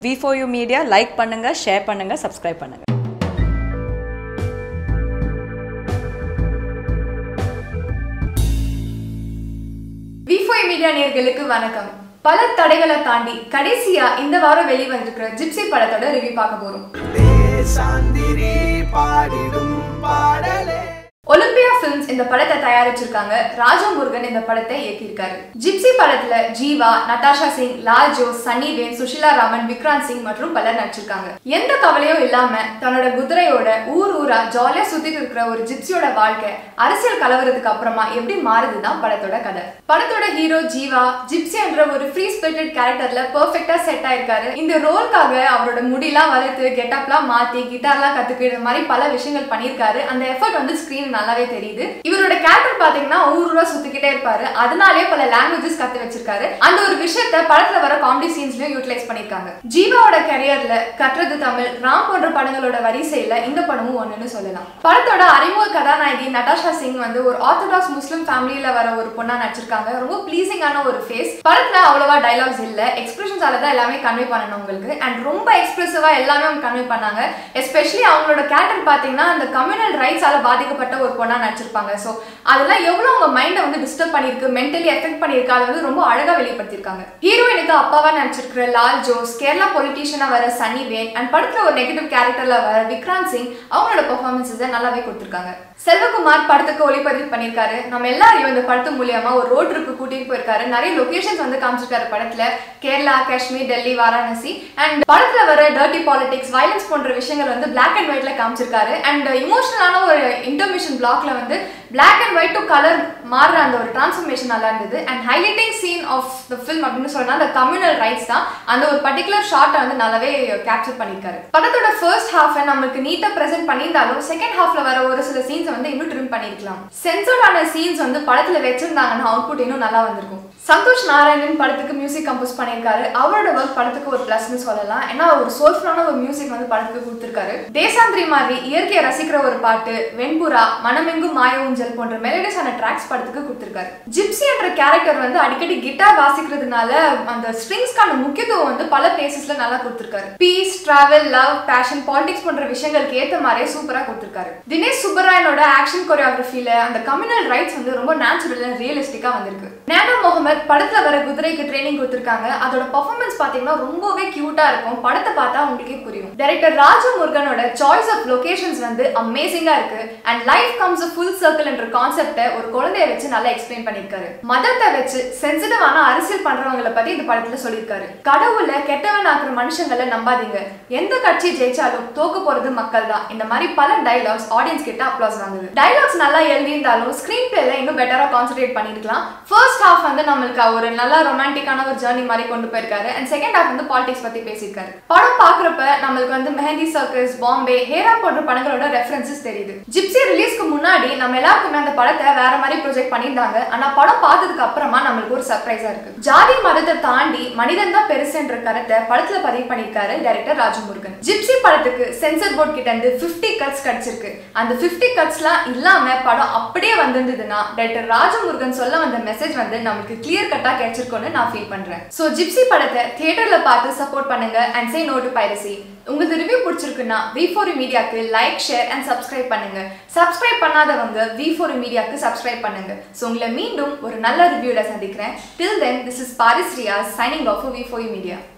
V4U media like பண்ணுங்க, share பண்ணுங்க, subscribe பண்ணுங்க. V4U மீடியா நேயர்களுக்கு வணக்கம். பல தடைகளை தாண்டி கடைசியா இந்த வாரம் வெளிவந்திருக்கிற ஜிப்சி படத்தோட ரிவ்யூ பார்க்க போறோம். ஒலிம்பியா ஃபிலிம்ஸ் இந்த படத்தை தயாரிச்சிருக்காங்க. ராஜமுருகன் இந்த படத்தை இயக்கியிருக்காரு. ஜிப்சி படத்துல ஜீவா, நட்டாஷா சிங், லால் ஜோஸ், சன்னி வேன், சுஷிலா ராமன், விக்ராந்த் சிங் மற்றும் பலர் நடிச்சிருக்காங்க. எந்த கவலையும் இல்லாம தன்னோட குதிரையோட ஊரா ஜாலியா சுத்திட்டு இருக்கிற ஒரு ஜிப்சியோட வாழ்க்கை அரசியல் கலவரத்துக்கு அப்புறமா எப்படி மாறுதுதான் படத்தோட கதை. படத்தோட ஹீரோ ஜீவா ஜிப்சி என்ற ஒரு ஃப்ரீ ஸ்பிரிட்டட் கேரக்டர்ல பெர்ஃபெக்ட்டா செட் ஆயிருக்காரு. இந்த ரோலுக்காக அவரோட முடியெல்லாம் வளர்த்து கெட்டப்லாம் மாத்தி கிட்டார்லாம் கத்துக்கிற மாதிரி பல விஷயங்கள் பண்ணியிருக்காரு. அந்த எஃபர்ட் வந்து ஸ்கிரீன் நல்லாவே தெரியுது. இவரோட கேரக்டர் பாத்தீங்கன்னா ஊரூரா சுத்திக்கிட்டே இருப்பாரு. அதனாலே பல லாங்குவேஜஸ் கத்து வச்சிருக்காரு. அந்த ஒரு விஷயத்த படத்துல வர காமெடி சீன்ஸ்லயும் யூட்டிலைஸ் பண்ணிருக்காங்க. ஜீவாவோட கரியர்ல கற்றது தமிழ், ராம் போன்ற படங்களோட வரிசையில இந்த படமும் ஒண்ணுன்னு சொல்லலாம். படத்தோட அறிமுக கதாநாயகி நட்டாஷா சிங் வந்து ஒரு ஆர்த்தடாக்ஸ் முஸ்லிம் ஃபேமிலியில வர ஒரு பொண்ணா நடிச்சிருக்காங்க. ரொம்ப ப்ளீசிங்கான ஒரு ஃபேஸ். படத்துல அவ்வளவா டைலாக்ஸ் இல்ல, எக்ஸ்பிரஷன்ஸால தான் எல்லாமே கன்வே பண்ணணும் உங்களுக்கு. அண்ட் ரொம்ப எக்ஸ்பிரசிவா எல்லாமே அவங்க கன்வே பண்ணாங்க. எஸ்பெஷலி அவங்களோட கேரக்டர் பாத்தீங்கன்னா அந்த கம்யூனல் ரைட்ஸால பாதிக்கப்பட்ட ஒரு பொண்ணா நடிச்சிருப்பாங்க. சோ அதெல்லாம் எவ்வளவு அவங்க மைண்டை வந்து டிஸ்டர்ப் பண்ணிருக்கு, மென்டலி எஃபெக்ட் பண்ணிருக்கு, அதை வந்து ரொம்ப அழகா வெளிப்படுத்திருக்காங்க. ஹீரோயினுக்கு அப்பாவா நடிச்சிருக்கிற லால் ஜோஸ், கேரளா பொலிட்டீஷியனா வர சன்னி வேன் அண்ட் படத்துல ஒரு நெகட்டிவ் கேரக்டர்ல வர விக்ராந்த் சிங் அவங்களோட பெர்ஃபார்மன்ஸை நல்லாவே கொடுத்திருக்காங்க. செல்வகுமார் படத்துக்கு ஒளிப்பதிவு பண்ணிருக்காரு. நம்ம எல்லாரையும் இந்த படத்து மூலியமா ஒரு ரோட் ட்ரிப் கூட்டிட்டு போயிருக்காரு. நிறைய லொகேஷன்ஸ் வந்து காமிச்சிருக்காரு படத்துல. கேரளா, காஷ்மீர், டெல்லி, வாரணாசி அண்ட் படத்துல வர டர்ட்டி பாலிடிக்ஸ், வயலன்ஸ் போன்ற விஷயங்கள் வந்து பிளாக் அண்ட் ஒயிட்ல காமிச்சிருக்காரு. அண்ட் இமோஷனலான ஒரு இன்டர்மிஷன் பிளாக்ல வந்து black and white to colour மாறுற அந்த ஒரு டிரான்ஸ்ஃபர்மேஷன் நல்லா இருந்தது. And highlighting scene of the film அப்படின்னு சொன்னா அந்த கம்யூனல் ரைட்ஸ் தான். அந்த ஒரு பர்டிகுலர் ஷாட்டை வந்து நல்லாவே கேப்சர் பண்ணிருக்காரு. படத்தோட ஃபர்ஸ்ட் ஹாஃப் நமக்கு நீட்டா பிரசென்ட் பண்ணியிருந்தாலும் செகண்ட் ஹாஃப்ல வர ஒரு சில சீன்ஸ் வந்து இன்னும் ட்ரிம் பண்ணிருக்கலாம். சென்சர்டான சீன்ஸ் வந்து படத்துல வச்சிருந்தாங்கன்னா அவுட்புட் இன்னும் நல்லா வந்திருக்கும். சந்தோஷ் நாராயணன் படத்துக்கு மியூசிக் கம்போஸ் பண்ணியிருக்காரு. அவரோட ஒர்க் படத்துக்கு ஒரு பிளஸ்னு சொல்லலாம். ஏன்னா ஒரு சோல்ஃபுல்லான ஒரு மியூசிக் வந்து படத்துக்கு கொடுத்திருக்காரு. தேசாந்திரி மாதிரி இயற்கையை ரசிக்கிற ஒரு பாட்டு, வெண்புறா, மனமெங்கும் மாய ஊஞ்சல் போன்ற மெலடிஸான ட்ராக்ஸ் படத்துக்கு கொடுத்திருக்காரு. ஜிப்சி என்ற கேரக்டர் வந்து அடிக்கடி கிட்டார் வாசிக்கிறதுனால அந்த ஸ்ட்ரிங்ஸ்க்கான முக்கியத்துவம் வந்து பல பிளேசஸ்ல நல்லா கொடுத்திருக்காரு. Peace, travel, love, passion, politics போன்ற விஷயங்களுக்கு ஏற்ற மாதிரியே சூப்பரா கொடுத்திருக்காரு. தினேஷ் சுப்பராயனோட ஆக்ஷன் கோரியோகிராஃபில அந்த கம்யூனல் ரைட்ஸ் வந்து ரொம்ப நேச்சுரல் அண்ட் ரியலிஸ்டிக்கா வந்திருக்கு. நேனா முகமது படத்துல வர குதிரைக்கு ட்ரைனிங் கொடுத்திருக்காங்க. அதோட பெர்ஃபார்மன்ஸ் பாத்தீங்கன்னா ரொம்பவே கியூட்டா இருக்கும். படத்தை பார்த்தா உங்களுக்கே புரியும். டைரக்டர் ராஜமுருகனோட சாய்ஸ் ஆஃப் லொகேஷன்ஸ் வந்து அமேசிங்கா இருக்கு. And life comes a full circle என்ற கான்செப்டை ஒரு குழந்தைய வச்சு நல்லா எக்ஸ்பிளைன் பண்ணிருக்காரு. மதத்தை வச்சு சென்சிட்டிவான அரசியல் பண்றவங்களை பத்தி இந்த படத்துல சொல்லியிருக்காரு. கடவுளை கெட்டவன் ஆக்குற மனுஷங்களை நம்பாதீங்க, எந்த கட்சி ஜெயிச்சாலும் தோக்க போறது மக்கள் தான். இந்த மாதிரி பல டைலாக்ஸ் ஆடியன்ஸ் கிட்ட அப்ளாஸ் வாங்குது. டைலாக்ஸ் நல்லா எழுதியிருந்தாலும் ஸ்கிரீன் பிளேல இன்னும் பெட்டரா கான்சென்ட்ரேட் பண்ணிருக்கலாம். ஃபர்ஸ்ட் ஹாஃப் வந்து நம்மளுக்கு ஒரு நல்ல ரொமான்டிக்கான ஒரு ஜர்னி மாதிரி கொண்டு போயிருக்காரு. அண்ட் செகண்ட் ஹாஃப் வந்து பாலிடிக்ஸ் பத்தி பேசியிருக்காரு. படம் பாக்குறப்ப நம்மளுக்கு வந்து மெஹந்தி சர்க்கஸ், பாம்பே, ஹேரா போன்ற படங்களோட ரெஃபரன்சஸ் தெரியுது. ஜிப்சி ரிலீஸ்க்கு முன்னாடி நம்ம எல்லாருக்குமே அந்த படத்தை வேற மாதிரி ப்ரொஜெக்ட் பண்ணியிருந்தாங்க. ஆனா படம் பார்த்ததுக்கு அப்புறமா நம்மளுக்கு ஒரு சர்ப்ரைஸா இருக்கு. ஜாதி மதத்தை தாண்டி மனிதன் தான் பெருசு என்ற கருத்தை படத்துல பதிவு பண்ணியிருக்காரு டைரக்டர் ராஜமுருகன். ஜிப்சி படத்துக்கு சென்சர் போர்ட் கிட்ட இருந்து 50 கட்ஸ் கிடைச்சிருக்கு. அந்த 50 கட்ஸ்லாம் இல்லாம படம் அப்படியே வந்திருந்ததுன்னா டைரக்டர் ராஜமுருகன் சொல்ல வந்த மெசேஜ் வந்து நமக்கு கிளியர் கட்டா கிடைச்சிருக்கும்னு நான் ஃபீல் பண்றேன். சோ ஜிப்சி படத்தை தியேட்டர்ல பார்த்து சப்போர்ட் பண்ணுங்க and say no to piracy. உங்களுக்கு ரிவ்யூ பிடிச்சிருக்குன்னா V4U மீடியாக்கு லைக், ஷேர் அண்ட் சப்ஸ்கிரைப் பண்ணுங்க. சப்ஸ்கிரைப் பண்ணாதவங்க V4U மீடியாக்கு சப்ஸ்கிரைப் பண்ணுங்க. சோ உங்களை மீண்டும் ஒரு நல்ல ரிவ்யூல சந்திக்கிறேன். Till then, this is Paris Riaz signing off for V4U media.